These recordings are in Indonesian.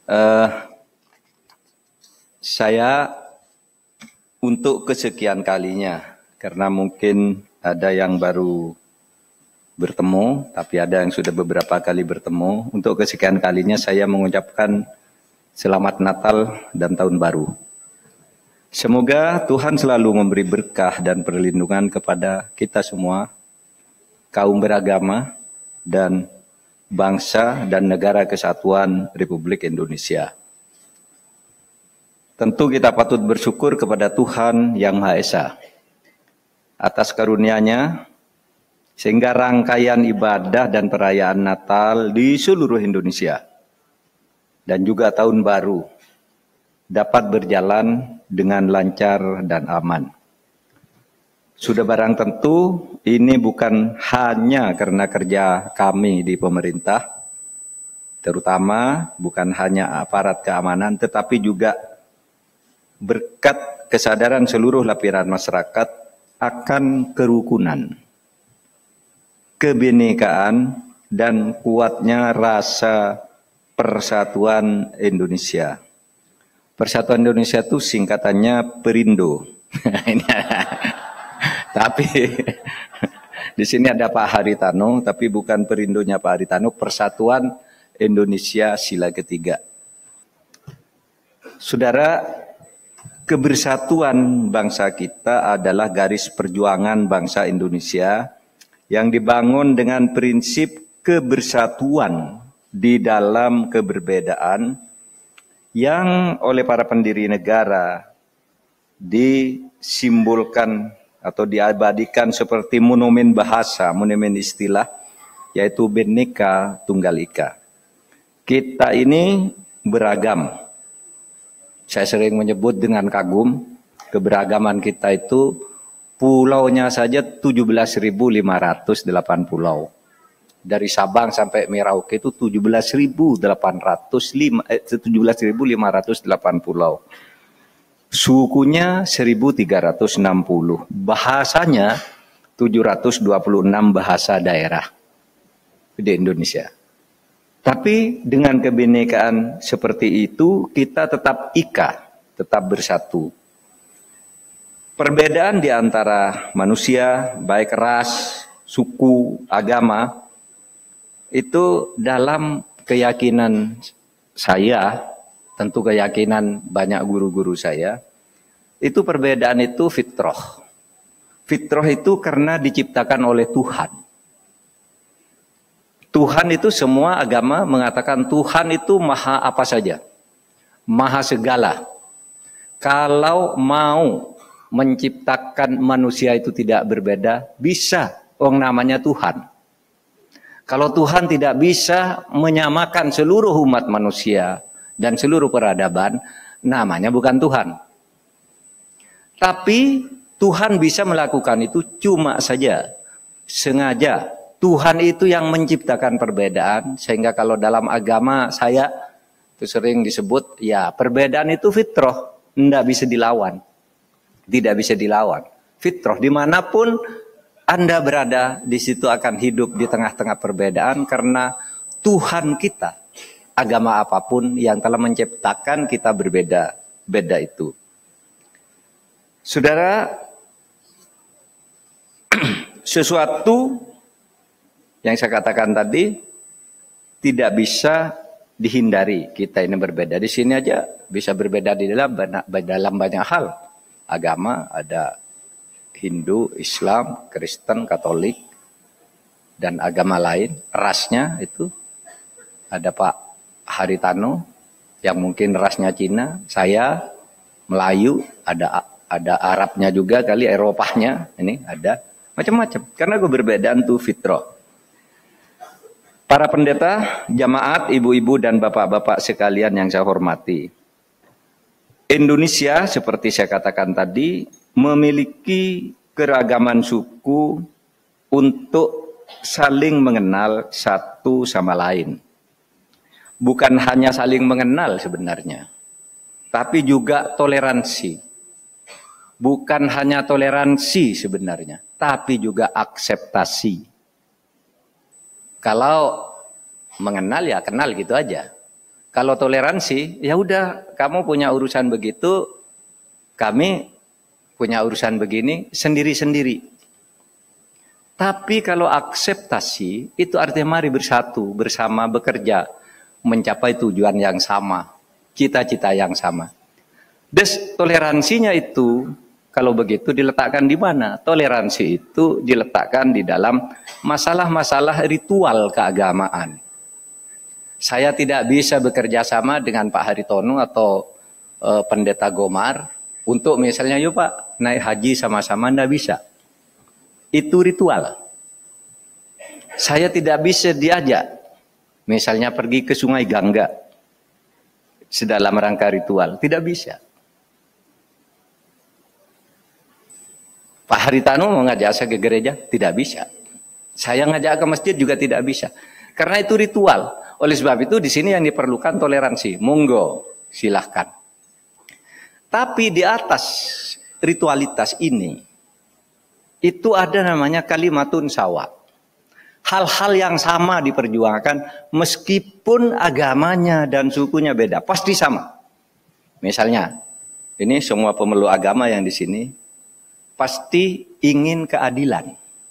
Eh, saya untuk kesekian kalinya, karena mungkin ada yang baru bertemu, tapi ada yang sudah beberapa kali bertemu. Untuk kesekian kalinya saya mengucapkan selamat Natal dan Tahun Baru. Semoga Tuhan selalu memberi berkah dan perlindungan kepada kita semua, kaum beragama, dan bangsa dan negara kesatuan Republik Indonesia. Tentu kita patut bersyukur kepada Tuhan Yang Maha Esa atas karunia-Nya sehingga rangkaian ibadah dan perayaan Natal di seluruh Indonesia dan juga Tahun Baru dapat berjalan dengan lancar dan aman. Sudah barang tentu ini bukan hanya karena kerja kami di pemerintah, terutama bukan hanya aparat keamanan, tetapi juga berkat kesadaran seluruh lapisan masyarakat akan kerukunan, kebinekaan, dan kuatnya rasa persatuan Indonesia. Persatuan Indonesia itu singkatannya Perindo. Tapi di sini ada Pak Haritano, tapi bukan Perindonya Pak Haritano, Persatuan Indonesia Sila Ketiga. Saudara, kebersatuan bangsa kita adalah garis perjuangan bangsa Indonesia yang dibangun dengan prinsip kebersatuan di dalam keberbedaan yang oleh para pendiri negara disimbolkan atau diabadikan seperti monumen bahasa, monumen istilah, yaitu Bhinneka Tunggal Ika. Kita ini beragam. Saya sering menyebut dengan kagum, keberagaman kita itu pulaunya saja 17.508 pulau. Dari Sabang sampai Merauke itu 17.508 pulau. Sukunya 1.360, bahasanya 726 bahasa daerah di Indonesia. Tapi dengan kebinekaan seperti itu kita tetap tetap bersatu. Perbedaan di antara manusia, baik ras, suku, agama, itu dalam keyakinan saya, tentu keyakinan banyak guru-guru saya, itu perbedaan itu fitrah. Fitrah itu karena diciptakan oleh Tuhan. Tuhan itu semua agama mengatakan Tuhan itu maha apa saja. Maha segala. Kalau mau menciptakan manusia itu tidak berbeda, bisa. Orang namanya Tuhan. Kalau Tuhan tidak bisa menyamakan seluruh umat manusia dan seluruh peradaban, namanya bukan Tuhan. Tapi Tuhan bisa melakukan itu cuma saja sengaja. Tuhan itu yang menciptakan perbedaan, sehingga kalau dalam agama saya itu sering disebut, ya perbedaan itu fitrah, tidak bisa dilawan. Tidak bisa dilawan. Fitrah dimanapun Anda berada, di situ akan hidup di tengah-tengah perbedaan karena Tuhan kita, agama apapun yang telah menciptakan kita berbeda itu. Saudara, sesuatu yang saya katakan tadi tidak bisa dihindari. Kita ini berbeda. Di sini aja bisa berbeda di dalam banyak hal. Agama ada Hindu, Islam, Kristen, Katolik, dan agama lain. Rasnya itu ada Pak Haritano yang mungkin rasnya Cina, saya Melayu, ada Arabnya juga kali, Eropahnya, ini ada macam-macam. Karena keberbedaan itu fitrah. Para pendeta, jamaat, ibu-ibu dan bapak-bapak sekalian yang saya hormati. Indonesia seperti saya katakan tadi memiliki keragaman suku untuk saling mengenal satu sama lain. Bukan hanya saling mengenal sebenarnya, tapi juga toleransi. Bukan hanya toleransi sebenarnya, tapi juga akseptasi. Kalau mengenal ya kenal gitu aja. Kalau toleransi, ya udah kamu punya urusan begitu, kami punya urusan begini sendiri-sendiri. Tapi kalau akseptasi, itu artinya mari bersatu, bersama bekerja, mencapai tujuan yang sama, cita-cita yang sama. Toleransinya itu, kalau begitu diletakkan di mana? Toleransi itu diletakkan di dalam masalah-masalah ritual keagamaan. Saya tidak bisa bekerja sama dengan Pak Haritono atau Pendeta Gomar untuk misalnya, yuk Pak, naik haji sama-sama, enggak bisa. Itu ritual. Saya tidak bisa diajak, misalnya pergi ke Sungai Gangga, sedalam rangka ritual. Tidak bisa. Pak Haritano mau ngajak saya ke gereja? Tidak bisa. Saya ngajak ke masjid juga tidak bisa. Karena itu ritual. Oleh sebab itu di sini yang diperlukan toleransi. Monggo, silahkan. Tapi di atas ritualitas ini, itu ada namanya kalimatun sawa. Hal-hal yang sama diperjuangkan meskipun agamanya dan sukunya beda. Pasti sama. Misalnya, ini semua pemeluk agama yang di sini pasti ingin keadilan.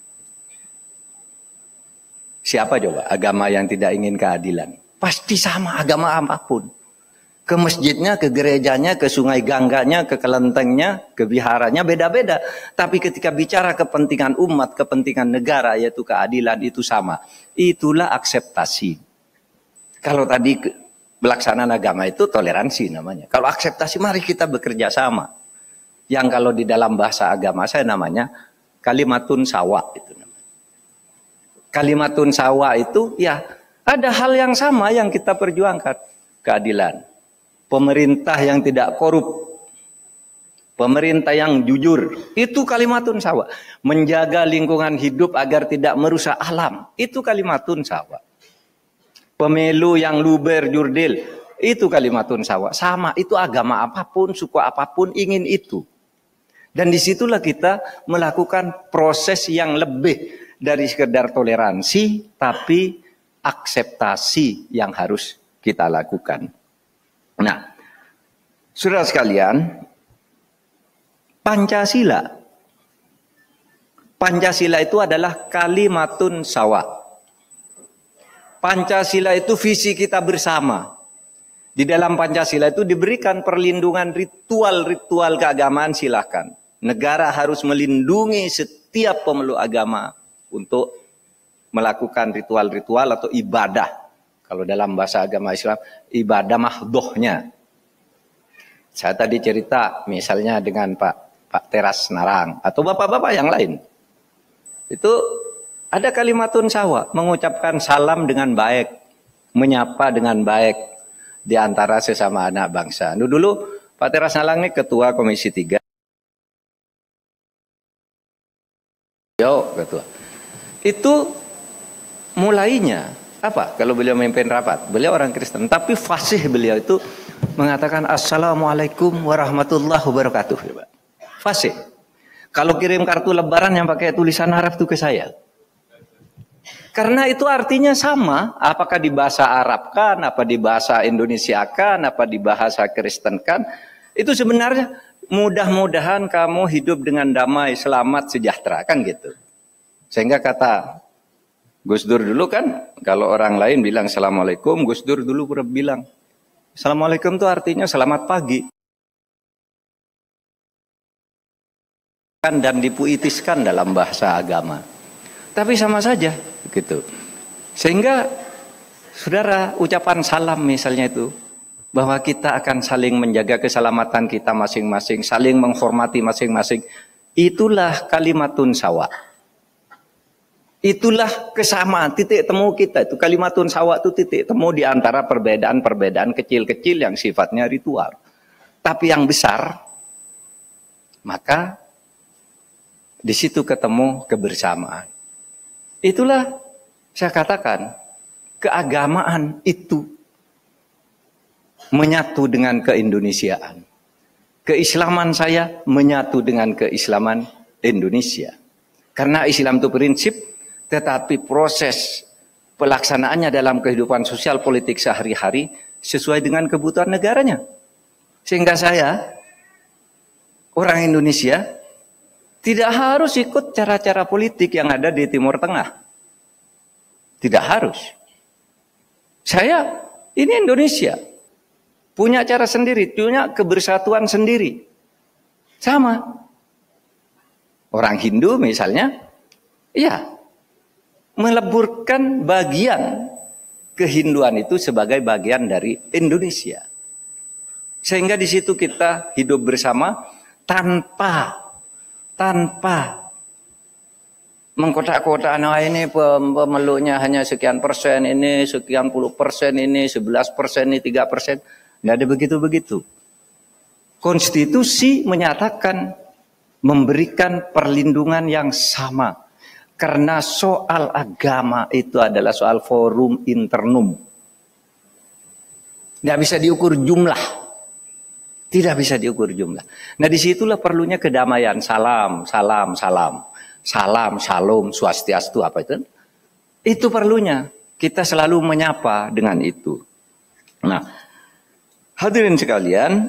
Siapa coba agama yang tidak ingin keadilan? Pasti sama agama apapun. Ke masjidnya, ke gerejanya, ke Sungai Gangganya, ke kelentengnya, ke biharanya beda-beda. Tapi ketika bicara kepentingan umat, kepentingan negara, yaitu keadilan, itu sama. Itulah akseptasi. Kalau tadi pelaksanaan agama itu toleransi namanya. Kalau akseptasi, mari kita bekerja sama. Yang kalau di dalam bahasa agama saya namanya kalimatun sawa. Itu namanya. Kalimatun sawa itu ya ada hal yang sama yang kita perjuangkan. Keadilan. Pemerintah yang tidak korup, pemerintah yang jujur, itu kalimatun sawa. Menjaga lingkungan hidup agar tidak merusak alam, itu kalimatun sawa. Pemilu yang luber jurdil, itu kalimatun sawa. Sama, itu agama apapun, suku apapun ingin itu. Dan disitulah kita melakukan proses yang lebih dari sekedar toleransi, tapi akseptasi yang harus kita lakukan. Nah, saudara sekalian, Pancasila itu adalah kalimatun sawa. Pancasila itu visi kita bersama. Di dalam Pancasila itu diberikan perlindungan ritual-ritual keagamaan, silakan. Negara harus melindungi setiap pemeluk agama untuk melakukan ritual-ritual atau ibadah. Kalau dalam bahasa agama Islam, ibadah mahdohnya. Saya tadi cerita misalnya dengan Pak Teras Narang atau bapak-bapak yang lain. Itu ada kalimatun sawa, mengucapkan salam dengan baik, menyapa dengan baik di antara sesama anak bangsa. Dulu Pak Teras Narang ini ketua Komisi 3. Ketua. Itu mulainya apa? Kalau beliau memimpin rapat, beliau orang Kristen, tapi fasih beliau itu mengatakan Assalamualaikum warahmatullahi wabarakatuh. Fasih. Kalau kirim kartu lebaran yang pakai tulisan Arab itu ke saya. Karena itu artinya sama, apakah di bahasa Arab kan, apa di bahasa Indonesia kan, apa di bahasa Kristen kan, itu sebenarnya mudah-mudahan kamu hidup dengan damai, selamat, sejahtera, kan gitu. Sehingga kata Gus Dur dulu kan, kalau orang lain bilang Assalamualaikum, Gus Dur dulu pernah bilang, Assalamualaikum itu artinya selamat pagi. Dan dipuitiskan dalam bahasa agama. Tapi sama saja, gitu. Sehingga, saudara, ucapan salam misalnya itu, bahwa kita akan saling menjaga keselamatan kita masing-masing, saling menghormati masing-masing, itulah kalimatun sawa. Itulah kesamaan, titik temu kita. Itu kalimatun sawa itu titik temu di antara perbedaan-perbedaan kecil-kecil yang sifatnya ritual. Tapi yang besar, maka di situ ketemu kebersamaan. Itulah saya katakan, keagamaan itu menyatu dengan keindonesiaan. Keislaman saya menyatu dengan keislaman Indonesia. Karena Islam itu prinsip, tetapi proses pelaksanaannya dalam kehidupan sosial politik sehari-hari sesuai dengan kebutuhan negaranya. Sehingga saya, orang Indonesia, tidak harus ikut cara-cara politik yang ada di Timur Tengah. Tidak harus. Saya, ini Indonesia. Punya cara sendiri, punya kebersatuan sendiri. Sama. Orang Hindu misalnya, iya, meleburkan bagian kehinduan itu sebagai bagian dari Indonesia. Sehingga di situ kita hidup bersama tanpa mengkotak-kotak, nah ini pemeluknya hanya sekian persen, ini sekian puluh persen, ini 11%, ini 3%. Tidak ada begitu-begitu. Konstitusi menyatakan memberikan perlindungan yang sama. Karena soal agama itu adalah soal forum internum. Tidak bisa diukur jumlah. Tidak bisa diukur jumlah. Nah disitulah perlunya kedamaian. Salam, salam, salam. Salam, shalom, swastiastu, apa itu? Itu perlunya. Kita selalu menyapa dengan itu. Nah, hadirin sekalian,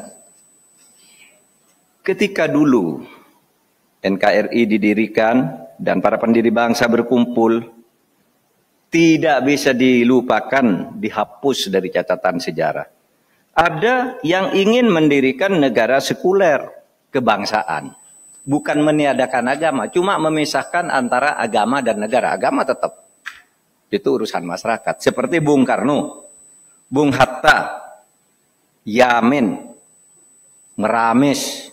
ketika dulu NKRI didirikan dan para pendiri bangsa berkumpul, tidak bisa dilupakan, dihapus dari catatan sejarah. Ada yang ingin mendirikan negara sekuler kebangsaan. Bukan meniadakan agama, cuma memisahkan antara agama dan negara. Agama tetap. Itu urusan masyarakat. Seperti Bung Karno, Bung Hatta, Yamin, Meramis.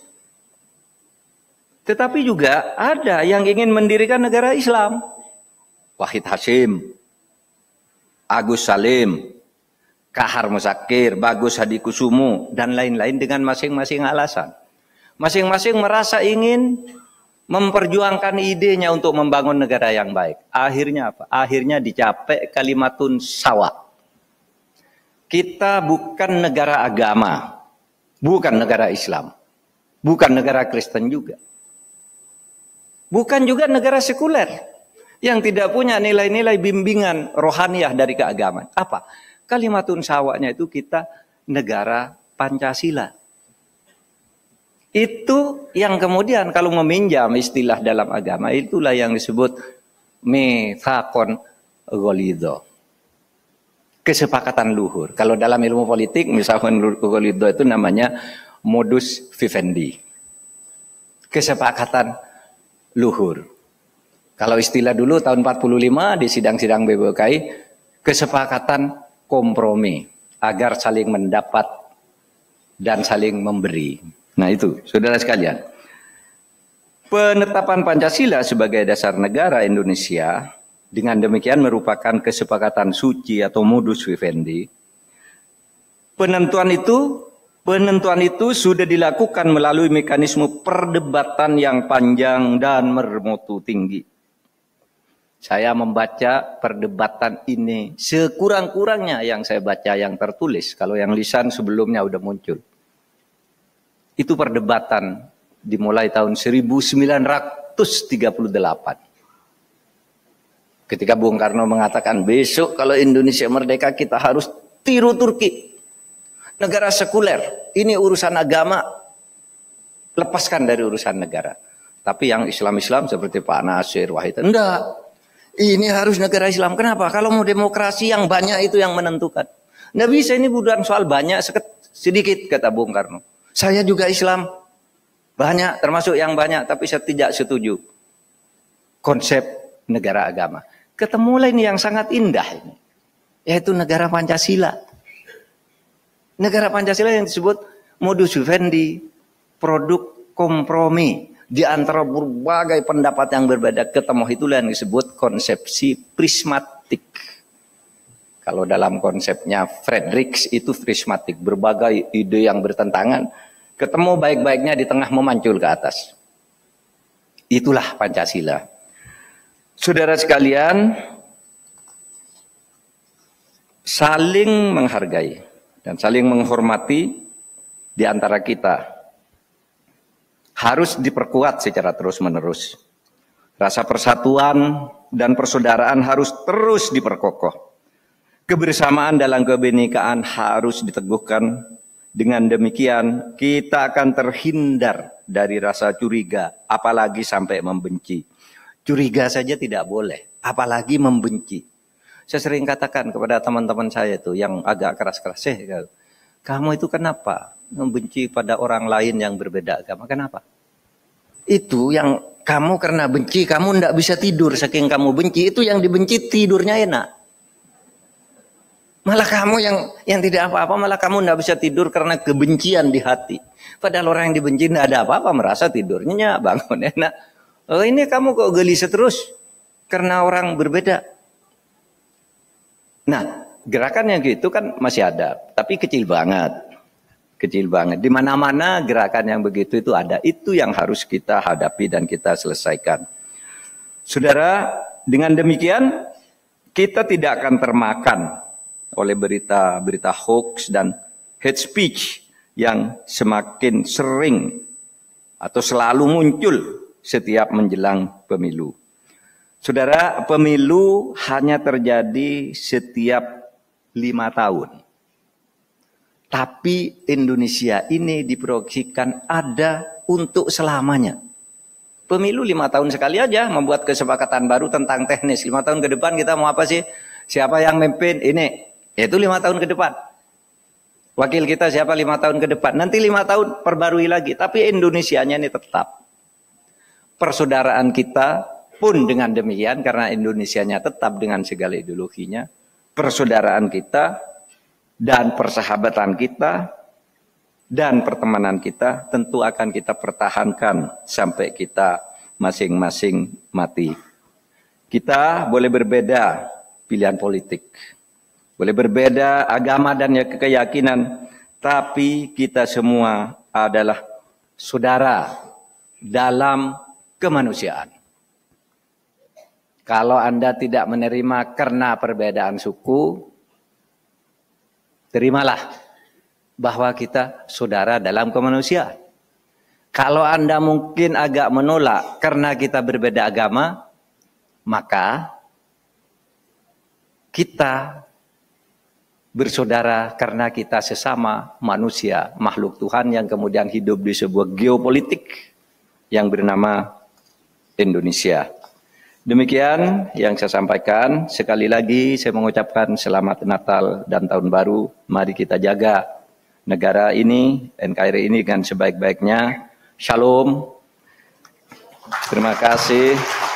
Tetapi juga ada yang ingin mendirikan negara Islam. Wahid Hasyim, Agus Salim, Kahar Musakir, Bagus Hadikusumo, dan lain-lain dengan masing-masing alasan. Masing-masing merasa ingin memperjuangkan idenya untuk membangun negara yang baik. Akhirnya apa? Akhirnya dicapai kalimatun sawa. Kita bukan negara agama, bukan negara Islam, bukan negara Kristen juga. Bukan juga negara sekuler yang tidak punya nilai-nilai bimbingan rohaniah dari keagamaan. Apa? Kalimatun sawanya itu kita negara Pancasila. Itu yang kemudian kalau meminjam istilah dalam agama, itulah yang disebut mitsaqon ghalidho. Kesepakatan luhur. Kalau dalam ilmu politik, misalkan ghalidho itu namanya modus vivendi. Kesepakatan luhur. Kalau istilah dulu tahun 45 di sidang-sidang BBKI, kesepakatan kompromi agar saling mendapat dan saling memberi. Nah itu, saudara sekalian. Penetapan Pancasila sebagai dasar negara Indonesia dengan demikian merupakan kesepakatan suci atau modus vivendi. Penentuan itu sudah dilakukan melalui mekanisme perdebatan yang panjang dan bermutu tinggi. Saya membaca perdebatan ini sekurang-kurangnya yang saya baca yang tertulis. Kalau yang lisan sebelumnya udah muncul. Itu perdebatan dimulai tahun 1938. Ketika Bung Karno mengatakan besok kalau Indonesia merdeka kita harus tiru Turki. Negara sekuler. Ini urusan agama. Lepaskan dari urusan negara. Tapi yang Islam-Islam seperti Pak Nasir, Wahid. Enggak. Ini harus negara Islam. Kenapa? Kalau mau demokrasi yang banyak itu yang menentukan. Nggak bisa ini bukan soal banyak sedikit kata Bung Karno. Saya juga Islam. Banyak, termasuk yang banyak. Tapi saya tidak setuju. Konsep negara agama. Ketemulah ini yang sangat indah ini. Yaitu negara Pancasila. Negara Pancasila yang disebut modus vivendi. Produk kompromi. Di antara berbagai pendapat yang berbeda. Ketemu itulah yang disebut konsepsi prismatik. Kalau dalam konsepnya Friedrich itu prismatik, berbagai ide yang bertentangan, ketemu baik-baiknya di tengah memancul ke atas. Itulah Pancasila. Saudara sekalian, saling menghargai dan saling menghormati di antara kita harus diperkuat secara terus-menerus. Rasa persatuan dan persaudaraan harus terus diperkokoh. Kebersamaan dalam kebinekaan harus diteguhkan. Dengan demikian kita akan terhindar dari rasa curiga, apalagi sampai membenci. Curiga saja tidak boleh, apalagi membenci. Saya sering katakan kepada teman-teman saya tuh yang agak keras-keras, kamu itu kenapa membenci pada orang lain yang berbeda agama? Kenapa? Itu yang kamu karena benci, kamu tidak bisa tidur saking kamu benci. Itu yang dibenci tidurnya enak. Malah kamu yang tidak apa-apa, malah kamu tidak bisa tidur karena kebencian di hati. Padahal orang yang dibenci tidak ada apa-apa, merasa tidurnya bangun enak. Oh, ini kamu kok gelisah terus karena orang berbeda. Nah, gerakan yang gitu kan masih ada, tapi kecil banget. Kecil banget. Di mana-mana gerakan yang begitu itu ada. Itu yang harus kita hadapi dan kita selesaikan. Saudara, dengan demikian kita tidak akan termakan oleh berita-berita hoax dan hate speech yang semakin sering atau selalu muncul setiap menjelang pemilu. Saudara, pemilu hanya terjadi setiap 5 tahun. Tapi Indonesia ini diproyeksikan ada untuk selamanya. Pemilu 5 tahun sekali aja, membuat kesepakatan baru tentang teknis. 5 tahun ke depan kita mau apa sih? Siapa yang memimpin ini? Itu 5 tahun ke depan. Wakil kita siapa 5 tahun ke depan. Nanti 5 tahun perbarui lagi. Tapi Indonesianya ini tetap. Persaudaraan kita pun dengan demikian. Karena Indonesianya tetap dengan segala ideologinya. Persaudaraan kita dan persahabatan kita dan pertemanan kita tentu akan kita pertahankan sampai kita masing-masing mati. Kita boleh berbeda pilihan politik. Boleh berbeda agama dan keyakinan, tapi kita semua adalah saudara dalam kemanusiaan. Kalau Anda tidak menerima karena perbedaan suku, terimalah bahwa kita saudara dalam kemanusiaan. Kalau Anda mungkin agak menolak karena kita berbeda agama, maka kita bersaudara karena kita sesama manusia, makhluk Tuhan yang kemudian hidup di sebuah geopolitik yang bernama Indonesia. Demikian yang saya sampaikan. Sekali lagi saya mengucapkan selamat Natal dan Tahun Baru. Mari kita jaga negara ini, NKRI ini dengan sebaik-baiknya. Shalom. Terima kasih.